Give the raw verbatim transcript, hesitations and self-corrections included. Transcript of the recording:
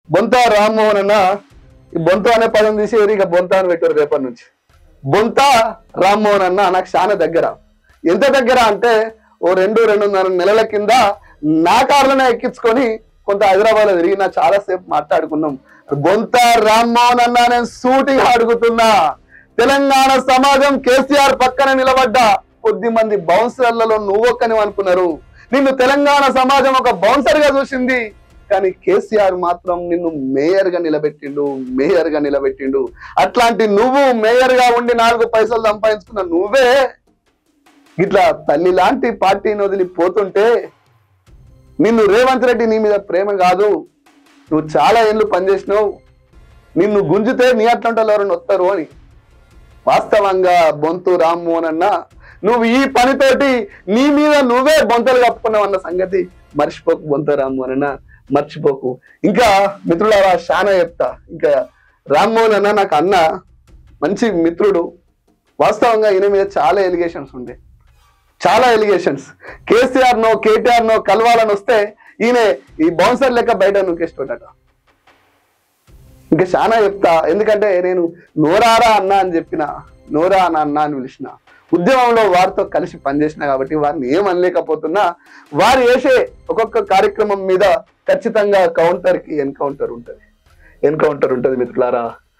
బొంత రామ్మోహన్ అన్న ఈ బొంత అనే పదం తీసేది ఇక బొంత అని పెట్టారు రేపటి నుంచి. బొంత రామ్మోహన్ అన్న నాకు చాలా దగ్గర. ఎంత దగ్గర అంటే ఓ రెండు రెండున్నర నెలల కింద నా కార్లోనే ఎక్కించుకొని కొంత హైదరాబాద్ లో తిరిగి నా చాలా సేపు మాట్లాడుకున్నాం. బొంత రామ్మోహన్ అన్న నేను సూటిగా అడుగుతున్నా, తెలంగాణ సమాజం కేసీఆర్ పక్కన నిలబడ్డా కొద్ది మంది బౌన్సర్లలో నువ్వొక్కని అనుకున్నారు. నిన్ను తెలంగాణ సమాజం ఒక బౌన్సర్ గా చూసింది, కానీ కేసీఆర్ మాత్రం నిన్ను మేయర్ గా నిలబెట్టిండు మేయర్ గా నిలబెట్టిండు అట్లాంటి నువ్వు మేయర్ గా ఉండి నాలుగు పైసలు సంపాదించుకున్న నువ్వే ఇట్లా తల్లి లాంటి పార్టీని వదిలిపోతుంటే నిన్ను రేవంత్ రెడ్డి నీ మీద ప్రేమ కాదు, నువ్వు చాలా ఏళ్ళు పనిచేసినావు, నిన్ను గుంజితే నీ అట్లాంటి ఎవరైనా వస్తారు అని. వాస్తవంగా బొంతు రామ్మోహన్ అన్న నువ్వు ఈ పనితోటి నీ మీద నువ్వే బొంతలు కప్పుకున్నావు అన్న సంగతి మర్చిపోకు బొంత రామ్మోహన్ అన్న, మర్చిపోకు. ఇంకా మిత్రులారా చాలా చెప్తా. ఇంకా రామ్మోహన్ అన్న నాకు అన్న మంచి మిత్రుడు. వాస్తవంగా ఈయన మీద చాలా ఎలిగేషన్స్ ఉండే, చాలా ఎలిగేషన్స్. కేసీఆర్ నో కేటీఆర్ నో కలవాలని వస్తే ఈయన ఈ బౌన్సర్ లెక్క బయట నూకేస్తాడట. ఇంకా చాలా చెప్తా, ఎందుకంటే నేను నోరారా అన్న అని చెప్పిన, నోరా అన్న అన్న అని పిలిచిన. ఉద్యమంలో వారితో కలిసి పనిచేసిన కాబట్టి వారిని ఏమనలేకపోతున్నా, వారు వేసే ఒక్కొక్క కార్యక్రమం మీద ఖచ్చితంగా కౌంటర్ కి ఎన్కౌంటర్ ఉంటుంది ఎన్కౌంటర్ ఉంటుంది మిత్రులారా.